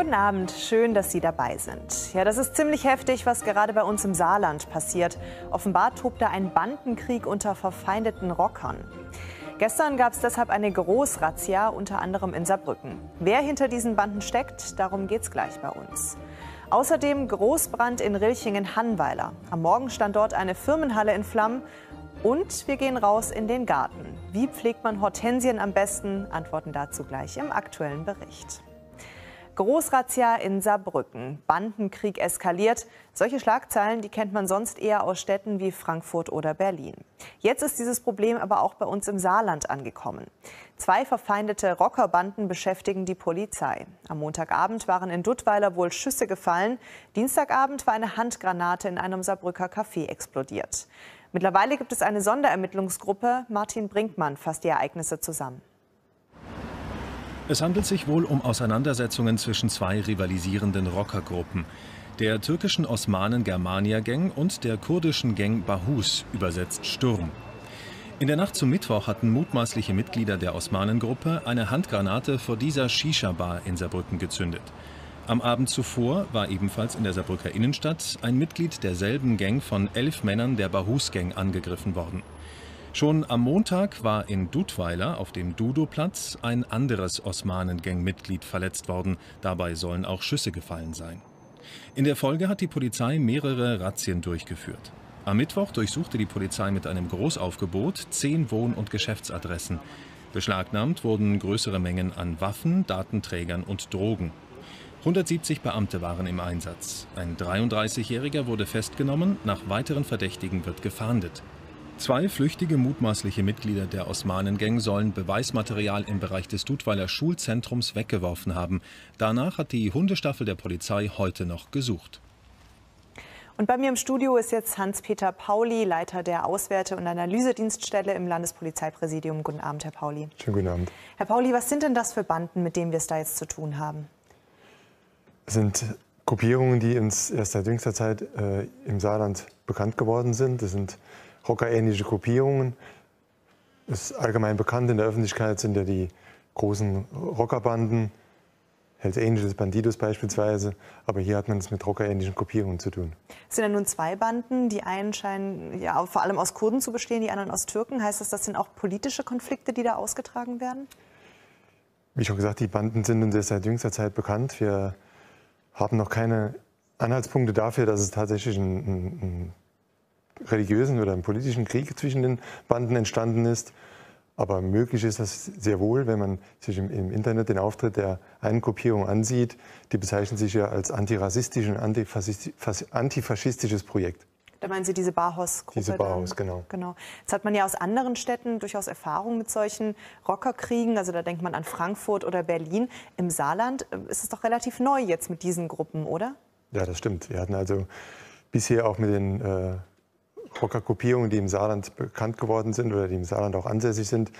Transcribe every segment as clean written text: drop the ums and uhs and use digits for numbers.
Guten Abend, schön, dass Sie dabei sind. Ja, das ist ziemlich heftig, was gerade bei uns im Saarland passiert. Offenbar tobt da ein Bandenkrieg unter verfeindeten Rockern. Gestern gab es deshalb eine Großrazzia, unter anderem in Saarbrücken. Wer hinter diesen Banden steckt, darum geht's gleich bei uns. Außerdem Großbrand in Rilchingen-Hannweiler. Am Morgen stand dort eine Firmenhalle in Flammen. Und wir gehen raus in den Garten. Wie pflegt man Hortensien am besten? Antworten dazu gleich im aktuellen Bericht. Großrazzia in Saarbrücken. Bandenkrieg eskaliert. Solche Schlagzeilen, die kennt man sonst eher aus Städten wie Frankfurt oder Berlin. Jetzt ist dieses Problem aber auch bei uns im Saarland angekommen. 2 verfeindete Rockerbanden beschäftigen die Polizei. Am Montagabend waren in Duttweiler wohl Schüsse gefallen. Dienstagabend war eine Handgranate in einem Saarbrücker Café explodiert. Mittlerweile gibt es eine Sonderermittlungsgruppe. Martin Brinkmann fasst die Ereignisse zusammen. Es handelt sich wohl um Auseinandersetzungen zwischen 2 rivalisierenden Rockergruppen, der türkischen Osmanen-Germania-Gang und der kurdischen Gang Bahus, übersetzt Sturm. In der Nacht zum Mittwoch hatten mutmaßliche Mitglieder der Osmanengruppe eine Handgranate vor dieser Shisha-Bar in Saarbrücken gezündet. Am Abend zuvor war ebenfalls in der Saarbrücker Innenstadt ein Mitglied derselben Gang von 11 Männern der Bahus-Gang angegriffen worden. Schon am Montag war in Duttweiler auf dem Dudo-Platz ein anderes Osmanen-Gang-Mitglied verletzt worden. Dabei sollen auch Schüsse gefallen sein. In der Folge hat die Polizei mehrere Razzien durchgeführt. Am Mittwoch durchsuchte die Polizei mit einem Großaufgebot 10 Wohn- und Geschäftsadressen. Beschlagnahmt wurden größere Mengen an Waffen, Datenträgern und Drogen. 170 Beamte waren im Einsatz. Ein 33-Jähriger wurde festgenommen, nach weiteren Verdächtigen wird gefahndet. 2 flüchtige mutmaßliche Mitglieder der Osmanen-Gang sollen Beweismaterial im Bereich des Duttweiler Schulzentrums weggeworfen haben. Danach hat die Hundestaffel der Polizei heute noch gesucht. Und bei mir im Studio ist jetzt Hans-Peter Pauli, Leiter der Auswerte- und Analysedienststelle im Landespolizeipräsidium. Guten Abend, Herr Pauli. Schönen guten Abend. Herr Pauli, was sind denn das für Banden, mit denen wir es da jetzt zu tun haben? Es sind Gruppierungen, die uns erst seit jüngster Zeit im Saarland bekannt geworden sind. Das sind rockerähnliche Gruppierungen. Das ist allgemein bekannt in der Öffentlichkeit sind ja die großen Rockerbanden, Hells Angels, Bandidos beispielsweise. Aber hier hat man es mit rockerähnlichen Gruppierungen zu tun. Es sind ja nun 2 Banden. Die einen scheinen ja vor allem aus Kurden zu bestehen, die anderen aus Türken. Heißt das, das sind auch politische Konflikte, die da ausgetragen werden? Wie schon gesagt, die Banden sind uns erst seit jüngster Zeit bekannt. Wir haben noch keine Anhaltspunkte dafür, dass es tatsächlich einen religiösen oder einen politischen Krieg zwischen den Banden entstanden ist. Aber möglich ist das sehr wohl, wenn man sich im Internet den Auftritt der einen Gruppierung ansieht. Die bezeichnen sich ja als antirassistisch und antifaschistisches Projekt. Da meinen Sie diese Bahus-Gruppe? Diese Bahus, genau. Jetzt hat man ja aus anderen Städten durchaus Erfahrung mit solchen Rockerkriegen. Also da denkt man an Frankfurt oder Berlin. Im Saarland ist es doch relativ neu jetzt mit diesen Gruppen, oder? Ja, das stimmt. Wir hatten also bisher auch mit den Rockergruppierungen, die im Saarland bekannt geworden sind oder die im Saarland auch ansässig sind,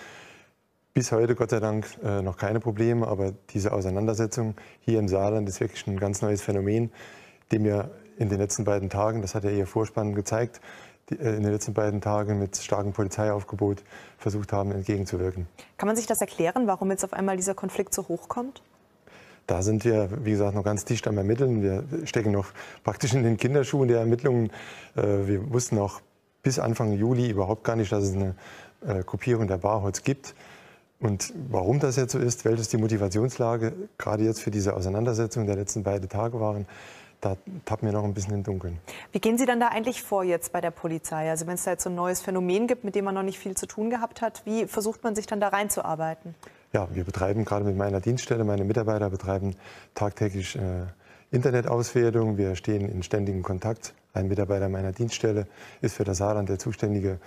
bis heute Gott sei Dank noch keine Probleme. Aber diese Auseinandersetzung hier im Saarland ist wirklich ein ganz neues Phänomen, dem wir in den letzten beiden Tagen, das hat ja Ihr Vorspann gezeigt, in den letzten beiden Tagen mit starkem Polizeiaufgebot versucht haben, entgegenzuwirken. Kann man sich das erklären, warum jetzt auf einmal dieser Konflikt so hochkommt? Da sind wir, wie gesagt, noch ganz dicht am Ermitteln. Wir stecken noch praktisch in den Kinderschuhen der Ermittlungen. Wir wussten auch bis Anfang Juli überhaupt gar nicht, dass es eine Gruppierung der Bahus gibt. Und warum das jetzt so ist, welches die Motivationslage gerade jetzt für diese Auseinandersetzung der letzten beiden Tage waren, da tappen wir noch ein bisschen im Dunkeln. Wie gehen Sie dann da eigentlich vor jetzt bei der Polizei? Also wenn es da jetzt so ein neues Phänomen gibt, mit dem man noch nicht viel zu tun gehabt hat, wie versucht man sich dann da reinzuarbeiten? Ja, wir betreiben gerade mit meiner Dienststelle, meine Mitarbeiter betreiben tagtäglich Internetauswertung. Wir stehen in ständigem Kontakt. Ein Mitarbeiter meiner Dienststelle ist für das Saarland der zuständige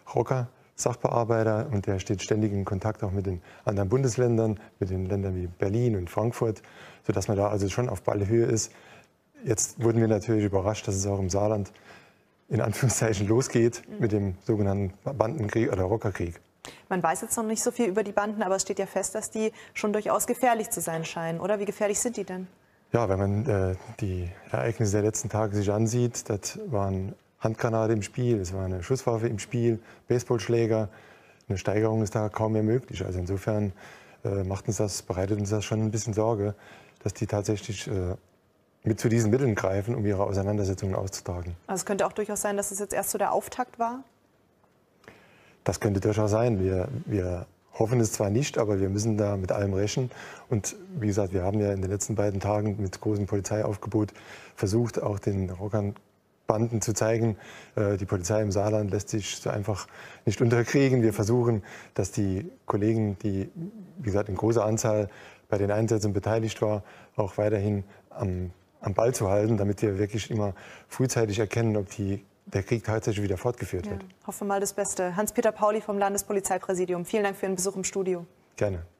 Rocker-Sachbearbeiter und der steht ständig in Kontakt auch mit den anderen Bundesländern, mit den Ländern wie Berlin und Frankfurt, sodass man da also schon auf Ballhöhe ist. Jetzt wurden wir natürlich überrascht, dass es auch im Saarland in Anführungszeichen losgeht mit dem sogenannten Bandenkrieg oder Rockerkrieg. Man weiß jetzt noch nicht so viel über die Banden, aber es steht ja fest, dass die schon durchaus gefährlich zu sein scheinen, oder? Wie gefährlich sind die denn? Ja, wenn man die Ereignisse der letzten Tage sich ansieht, das waren Handgranate im Spiel, es war eine Schusswaffe im Spiel, Baseballschläger. Eine Steigerung ist da kaum mehr möglich. Also insofern bereitet uns das schon ein bisschen Sorge, dass die tatsächlich mit zu diesen Mitteln greifen, um ihre Auseinandersetzungen auszutragen. Also es könnte auch durchaus sein, dass es jetzt erst so der Auftakt war? Das könnte durchaus sein. Wir hoffen es zwar nicht, aber wir müssen da mit allem rechnen. Und wie gesagt, wir haben ja in den letzten beiden Tagen mit großem Polizeiaufgebot versucht, auch den Rockern Banden zu zeigen. Die Polizei im Saarland lässt sich so einfach nicht unterkriegen. Wir versuchen, dass die Kollegen, die, wie gesagt, in großer Anzahl bei den Einsätzen beteiligt waren, auch weiterhin am Ball zu halten, damit wir wirklich immer frühzeitig erkennen, ob der Krieg tatsächlich wieder fortgeführt wird. Hoffen wir mal das Beste. Hans-Peter Pauli vom Landespolizeipräsidium, vielen Dank für Ihren Besuch im Studio. Gerne.